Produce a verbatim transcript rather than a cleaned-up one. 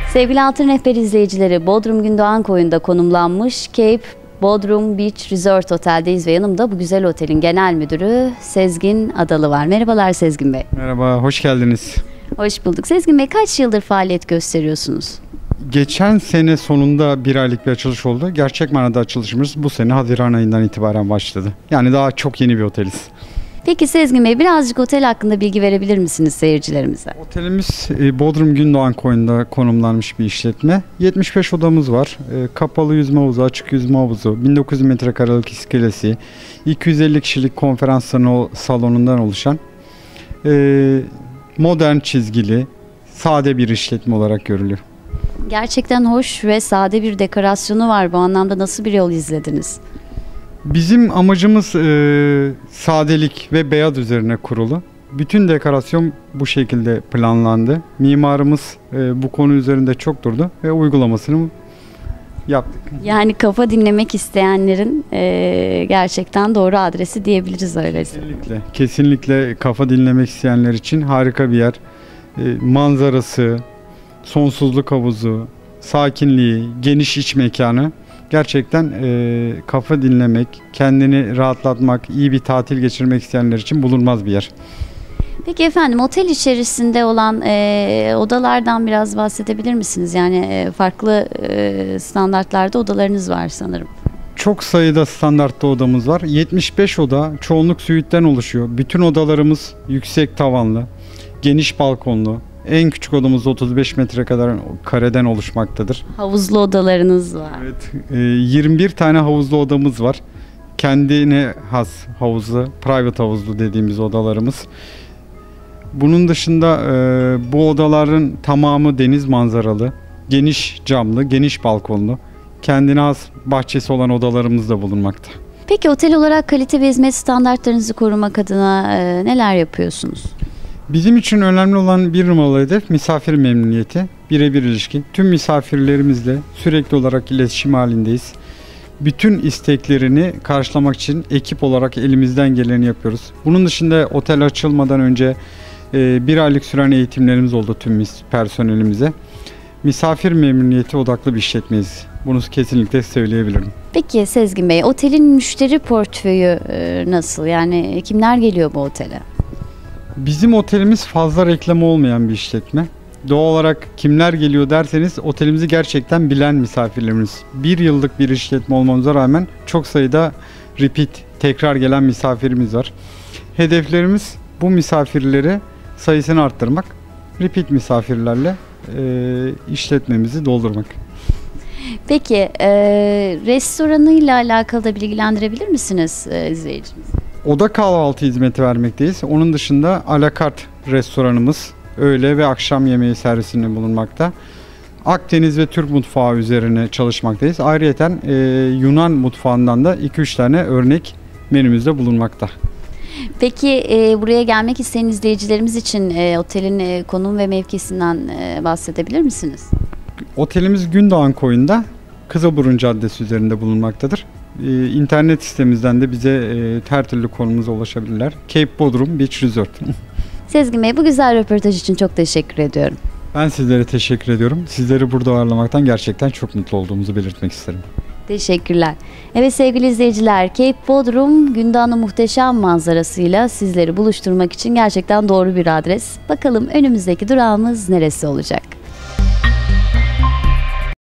Sevgili Altın Rehber izleyicileri, Bodrum Gündoğan Koyu'nda konumlanmış Cape Bodrum Beach Resort Otel'deyiz ve yanımda bu güzel otelin genel müdürü Sezgin Adalı var. Merhabalar Sezgin Bey. Merhaba, hoş geldiniz. Hoş bulduk. Sezgin Bey, kaç yıldır faaliyet gösteriyorsunuz? Geçen sene sonunda bir aylık bir açılış oldu. Gerçek manada açılışımız bu sene Haziran ayından itibaren başladı. Yani daha çok yeni bir oteliz. Peki Sezgin Bey, birazcık otel hakkında bilgi verebilir misiniz seyircilerimize? Otelimiz Bodrum Gündoğan Koyu'nda konumlanmış bir işletme. yetmiş beş odamız var. Kapalı yüzme havuzu, açık yüzme havuzu, bin dokuz yüz metrekarelik iskelesi, iki yüz elli kişilik konferans salonundan oluşan modern çizgili, sade bir işletme olarak görülüyor. Gerçekten hoş ve sade bir dekorasyonu var. Bu anlamda nasıl bir yol izlediniz? Bizim amacımız e, sadelik ve beyaz üzerine kurulu. Bütün dekorasyon bu şekilde planlandı. Mimarımız e, bu konu üzerinde çok durdu ve uygulamasını yaptık. Yani kafa dinlemek isteyenlerin e, gerçekten doğru adresi diyebiliriz öyleyse. Kesinlikle, kesinlikle kafa dinlemek isteyenler için harika bir yer. E, manzarası, sonsuzluk havuzu, sakinliği, geniş iç mekanı. Gerçekten e, kafa dinlemek, kendini rahatlatmak, iyi bir tatil geçirmek isteyenler için bulunmaz bir yer. Peki efendim, otel içerisinde olan e, odalardan biraz bahsedebilir misiniz? Yani e, farklı e, standartlarda odalarınız var sanırım. Çok sayıda standartta odamız var. yetmiş beş oda, çoğunluk suite'den oluşuyor. Bütün odalarımız yüksek tavanlı, geniş balkonlu. En küçük odamız otuz beş metre kadar kareden oluşmaktadır. Havuzlu odalarınız var. Evet, yirmi bir tane havuzlu odamız var. Kendine has havuzlu, private havuzlu dediğimiz odalarımız. Bunun dışında bu odaların tamamı deniz manzaralı, geniş camlı, geniş balkonlu, kendine has bahçesi olan odalarımız da bulunmakta. Peki otel olarak kalite ve hizmet standartlarınızı korumak adına neler yapıyorsunuz? Bizim için önemli olan bir numaralı hedef misafir memnuniyeti, birebir ilişki. Tüm misafirlerimizle sürekli olarak iletişim halindeyiz. Bütün isteklerini karşılamak için ekip olarak elimizden geleni yapıyoruz. Bunun dışında otel açılmadan önce e, bir aylık süren eğitimlerimiz oldu tüm personelimize. Misafir memnuniyeti odaklı bir işletmeyiz. Bunu kesinlikle söyleyebilirim. Peki Sezgin Bey, otelin müşteri portföyü e, nasıl? Yani kimler geliyor bu otele? Bizim otelimiz fazla reklamı olmayan bir işletme. Doğal olarak kimler geliyor derseniz otelimizi gerçekten bilen misafirlerimiz. Bir yıllık bir işletme olmamıza rağmen çok sayıda repeat, tekrar gelen misafirimiz var. Hedeflerimiz bu misafirleri sayısını arttırmak, repeat misafirlerle e, işletmemizi doldurmak. Peki e, restoranıyla alakalı da bilgilendirebilir misiniz e, izleyicimizi? Oda kahvaltı hizmeti vermekteyiz. Onun dışında alakart restoranımız öğle ve akşam yemeği servisinde bulunmakta. Akdeniz ve Türk mutfağı üzerine çalışmaktayız. Ayrıca e, Yunan mutfağından da iki üç tane örnek menümüzde bulunmakta. Peki e, buraya gelmek isteyen izleyicilerimiz için e, otelin e, konum ve mevkisinden e, bahsedebilir misiniz? Otelimiz Gündoğan Koyu'nda Kızılburun Caddesi üzerinde bulunmaktadır. Ee, internet sitemizden de bize e, her türlü konumuza ulaşabilirler. Cape Bodrum Beach Resort. Sezgin Bey, bu güzel röportaj için çok teşekkür ediyorum. Ben sizlere teşekkür ediyorum. Sizleri burada ağırlamaktan gerçekten çok mutlu olduğumuzu belirtmek isterim. Teşekkürler. Evet sevgili izleyiciler, Cape Bodrum Gündoğan'ın muhteşem manzarasıyla sizleri buluşturmak için gerçekten doğru bir adres. Bakalım önümüzdeki durağımız neresi olacak?